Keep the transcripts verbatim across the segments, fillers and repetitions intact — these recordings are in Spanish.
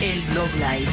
El Blog Live.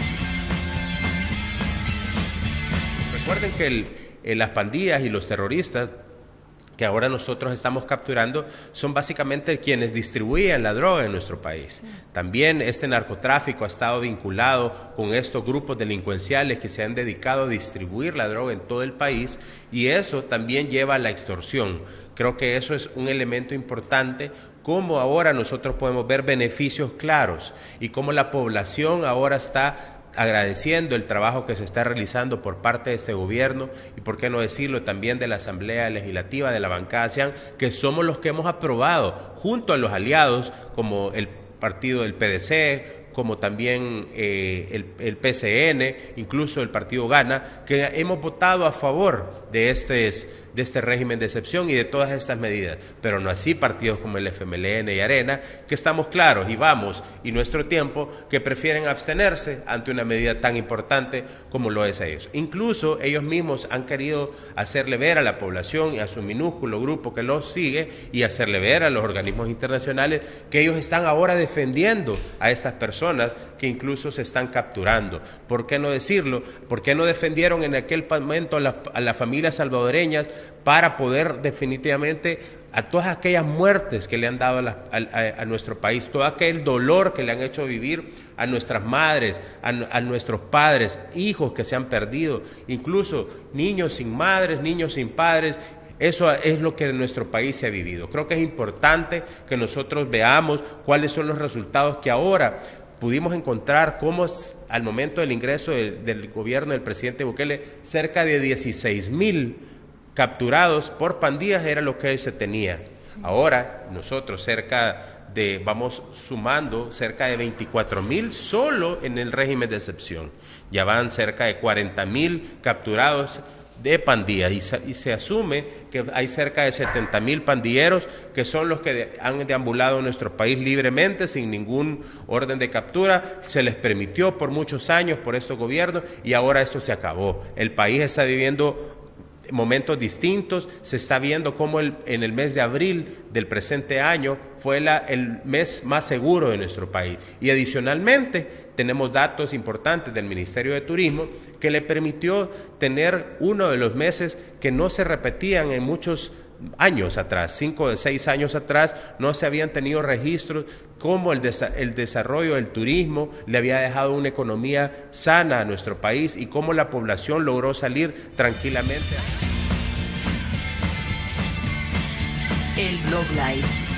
Recuerden que el, eh, las pandillas y los terroristas que ahora nosotros estamos capturando son básicamente quienes distribuían la droga en nuestro país. También este narcotráfico ha estado vinculado con estos grupos delincuenciales que se han dedicado a distribuir la droga en todo el país, y eso también lleva a la extorsión. Creo que eso es un elemento importante, cómo ahora nosotros podemos ver beneficios claros y cómo la población ahora está agradeciendo el trabajo que se está realizando por parte de este gobierno y, por qué no decirlo, también de la Asamblea Legislativa, de la bancada Cian, que somos los que hemos aprobado junto a los aliados como el partido del P D C, como también eh, el, el P C N, incluso el partido Gana, que hemos votado a favor de este, de este régimen de excepción y de todas estas medidas, pero no así partidos como el F M L N y Arena, que estamos claros y vamos, y nuestro tiempo, que prefieren abstenerse ante una medida tan importante como lo es a ellos. Incluso ellos mismos han querido hacerle ver a la población y a su minúsculo grupo que los sigue, y hacerle ver a los organismos internacionales que ellos están ahora defendiendo a estas personas que incluso se están capturando. ¿Por qué no decirlo? ¿Por qué no defendieron en aquel momento a, la, a las familias salvadoreñas para poder definitivamente a todas aquellas muertes que le han dado a, la, a, a nuestro país, todo aquel dolor que le han hecho vivir a nuestras madres, a, a nuestros padres, hijos que se han perdido, incluso niños sin madres, niños sin padres? Eso es lo que en nuestro país se ha vivido. Creo que es importante que nosotros veamos cuáles son los resultados que ahora pudimos encontrar, cómo al momento del ingreso del, del gobierno del presidente Bukele, cerca de dieciséis mil capturados por pandillas era lo que se tenía. Ahora nosotros cerca de, vamos sumando cerca de veinticuatro mil solo en el régimen de excepción. Ya van cerca de cuarenta mil capturados de pandillas, y se, y se asume que hay cerca de setenta mil pandilleros que son los que de, han deambulado en nuestro país libremente, sin ningún orden de captura. Se les permitió por muchos años por estos gobiernos, y ahora eso se acabó. El país está viviendo momentos distintos. Se está viendo cómo el, en el mes de abril del presente año fue la, el mes más seguro de nuestro país, y adicionalmente tenemos datos importantes del Ministerio de Turismo que le permitió tener uno de los meses que no se repetían en muchos años atrás, cinco de seis años atrás, no se habían tenido registros, cómo el, desa el desarrollo del turismo le había dejado una economía sana a nuestro país y cómo la población logró salir tranquilamente. El Blog Live.